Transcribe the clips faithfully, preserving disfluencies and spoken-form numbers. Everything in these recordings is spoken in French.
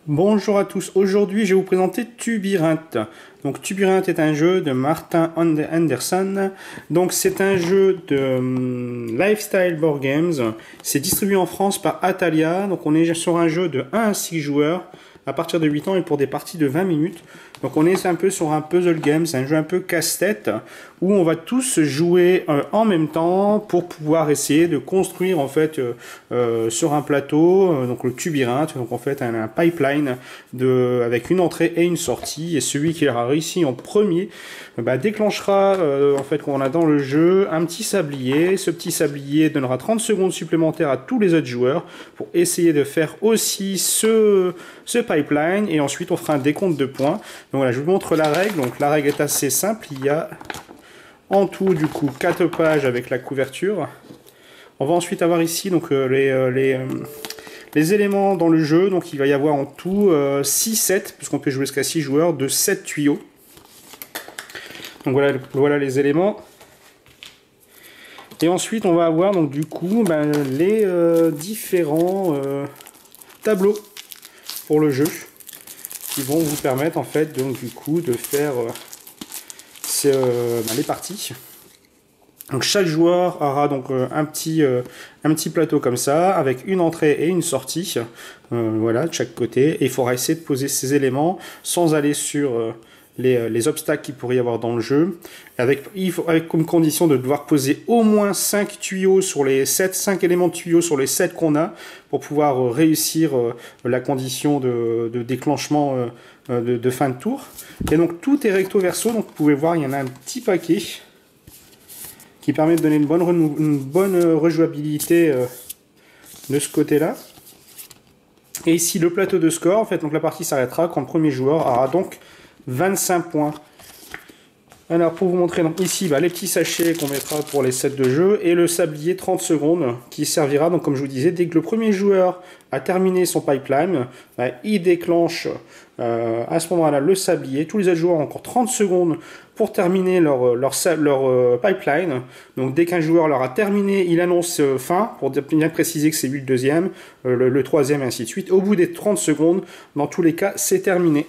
Bonjour à tous, aujourd'hui je vais vous présenter Tubirinthe. Donc Tubirinthe est un jeu de Martin Anderson. Donc c'est un jeu de um, Lifestyle Board Games. C'est distribué en France par Atalia. Donc on est sur un jeu de un à six joueurs à partir de huit ans et pour des parties de vingt minutes. Donc on est un peu sur un puzzle game, c'est un jeu un peu casse-tête où on va tous jouer euh, en même temps pour pouvoir essayer de construire en fait euh, euh, sur un plateau, euh, donc le Tubirinthe, donc en fait un, un pipeline de, avec une entrée et une sortie, et celui qui aura réussi en premier bah, déclenchera euh, en fait qu'on a dans le jeu un petit sablier. Ce petit sablier donnera trente secondes supplémentaires à tous les autres joueurs pour essayer de faire aussi ce, ce pipeline, et ensuite on fera un décompte de points. Donc voilà, je vous montre la règle. Donc la règle est assez simple. Il y a en tout du coup quatre pages avec la couverture. On va ensuite avoir ici donc euh, les, euh, les, euh, les éléments dans le jeu. Donc il va y avoir en tout euh, six sets, puisqu'on peut jouer jusqu'à six joueurs, de sept tuyaux. Donc voilà, voilà les éléments. Et ensuite on va avoir donc du coup ben, les euh, différents euh, tableaux pour le jeu, qui vont vous permettre en fait donc du coup de faire euh, ces, euh, ben, les parties. Donc chaque joueur aura donc euh, un petit euh, un petit plateau comme ça avec une entrée et une sortie, euh, voilà, de chaque côté, et il faudra essayer de poser ces éléments sans aller sur euh, les, les obstacles qu'il pourrait y avoir dans le jeu, avec, il faut, avec comme condition de devoir poser au moins cinq tuyaux sur les sept, cinq éléments de tuyaux sur les sept qu'on a pour pouvoir euh, réussir euh, la condition de, de déclenchement euh, de, de fin de tour. Et donc tout est recto verso, donc vous pouvez voir il y en a un petit paquet qui permet de donner une bonne, une bonne rejouabilité euh, de ce côté-là. Et ici le plateau de score, en fait, donc la partie s'arrêtera quand le premier joueur aura donc vingt-cinq points. Alors pour vous montrer donc ici bah, les petits sachets qu'on mettra pour les sets de jeu et le sablier trente secondes qui servira, donc comme je vous disais, dès que le premier joueur a terminé son pipeline, bah, il déclenche euh, à ce moment-là le sablier. Tous les autres joueurs ont encore trente secondes pour terminer leur, leur, leur euh, pipeline. Donc dès qu'un joueur leur a terminé, il annonce euh, fin, pour bien préciser que c'est lui le deuxième, euh, le, le troisième et ainsi de suite. Au bout des trente secondes, dans tous les cas, c'est terminé.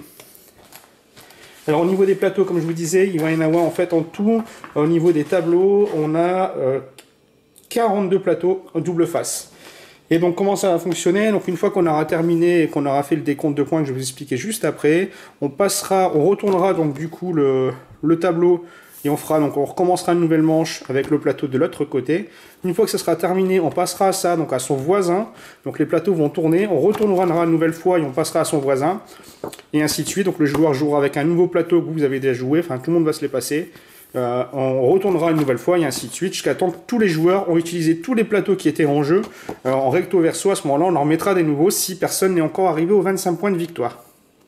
Alors au niveau des plateaux, comme je vous disais, il va y en avoir en fait en tout, au niveau des tableaux, on a euh, quarante-deux plateaux double face. Et donc comment ça va fonctionner? Donc une fois qu'on aura terminé et qu'on aura fait le décompte de points que je vais vous expliquer juste après, on passera, on retournera donc du coup le, le tableau et on fera donc on recommencera une nouvelle manche avec le plateau de l'autre côté. Une fois que ça sera terminé, on passera ça donc à son voisin. Donc les plateaux vont tourner, on retournera une nouvelle fois et on passera à son voisin, et ainsi de suite. Donc le joueur jouera avec un nouveau plateau que vous avez déjà joué, enfin tout le monde va se les passer. Euh, on retournera une nouvelle fois et ainsi de suite jusqu'à temps que tous les joueurs ont utilisé tous les plateaux qui étaient en jeu euh, en recto verso. À ce moment-là, on leur mettra des nouveaux si personne n'est encore arrivé aux vingt-cinq points de victoire.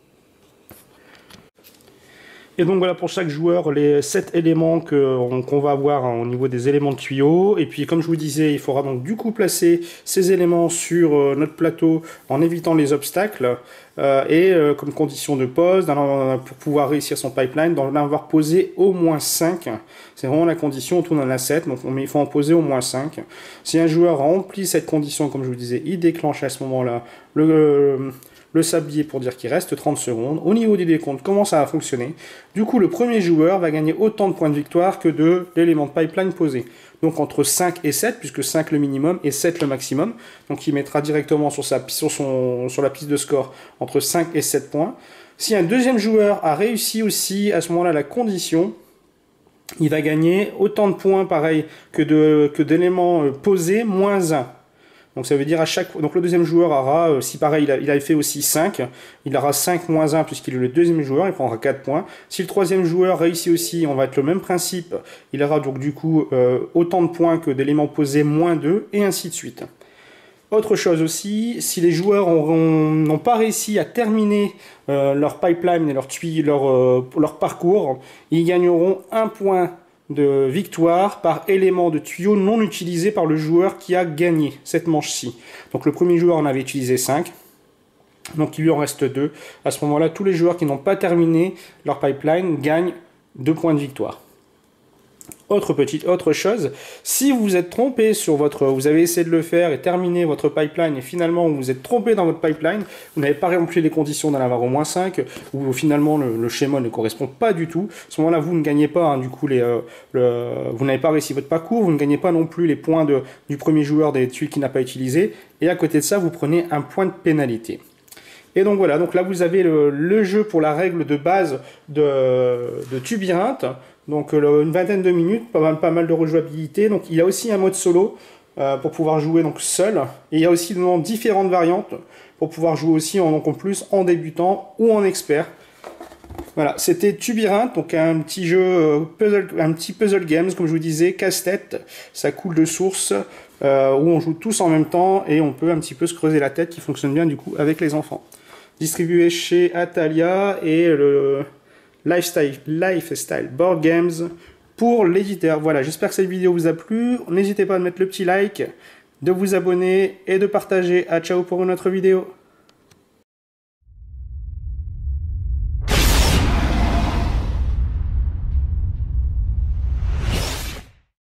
Et donc voilà pour chaque joueur les sept éléments qu'on qu'on va avoir hein, au niveau des éléments de tuyaux. Et puis comme je vous disais, il faudra donc du coup placer ces éléments sur euh, notre plateau en évitant les obstacles. Euh, et euh, comme condition de pose, pour pouvoir réussir son pipeline, d'en avoir posé au moins cinq. C'est vraiment la condition, on tourne en a sept, donc il faut en poser au moins cinq. Si un joueur remplit cette condition, comme je vous disais, il déclenche à ce moment-là le... Euh, le sablier pour dire qu'il reste trente secondes. Au niveau des décomptes, comment ça va fonctionner? Du coup, le premier joueur va gagner autant de points de victoire que de l'élément de pipeline posé. Donc entre cinq et sept, puisque cinq le minimum et sept le maximum. Donc il mettra directement sur, sa, sur, son, sur la piste de score entre cinq et sept points. Si un deuxième joueur a réussi aussi à ce moment-là la condition, il va gagner autant de points pareil que de, que d'éléments posés moins un. Donc ça veut dire à chaque donc le deuxième joueur aura, euh, si pareil il, a, il avait fait aussi cinq, il aura cinq moins un puisqu'il est le deuxième joueur, il prendra quatre points. Si le troisième joueur réussit aussi, on va être le même principe, il aura donc du coup euh, autant de points que d'éléments posés moins deux, et ainsi de suite. Autre chose aussi, si les joueurs n'ont pas réussi à terminer euh, leur pipeline et leur, tuyau, leur, euh, leur parcours, ils gagneront un point de victoire par élément de tuyau non utilisé par le joueur qui a gagné cette manche-ci. Donc le premier joueur en avait utilisé cinq, donc il lui en reste deux. À ce moment-là, tous les joueurs qui n'ont pas terminé leur pipeline gagnent deux points de victoire. Autre petite autre chose, si vous vous êtes trompé sur votre, vous avez essayé de le faire et terminé votre pipeline et finalement vous vous êtes trompé dans votre pipeline, vous n'avez pas rempli les conditions d'un Navarro moins cinq, ou finalement le, le schéma ne correspond pas du tout, à ce moment-là vous ne gagnez pas, hein, du coup les, euh, le, vous n'avez pas réussi votre parcours, vous ne gagnez pas non plus les points de, du premier joueur des tuiles qu'il n'a pas utilisé, et à côté de ça vous prenez un point de pénalité. Et donc voilà, donc là vous avez le, le jeu pour la règle de base de, de Tubirinthe. Donc euh, une vingtaine de minutes, pas mal, pas mal de rejouabilité. Donc il y a aussi un mode solo euh, pour pouvoir jouer donc seul. Et il y a aussi donc, différentes variantes pour pouvoir jouer aussi en, donc, en plus en débutant ou en expert. Voilà, c'était Tubirinthe, donc un petit jeu euh, puzzle, un petit puzzle games comme je vous disais, casse-tête. Ça coule de source euh, où on joue tous en même temps et on peut un petit peu se creuser la tête, qui fonctionne bien du coup avec les enfants. Distribué chez Atalia et le Lifestyle, Lifestyle Board Games pour l'éditeur. Voilà, j'espère que cette vidéo vous a plu. N'hésitez pas à mettre le petit like, de vous abonner et de partager. À ciao pour une autre vidéo.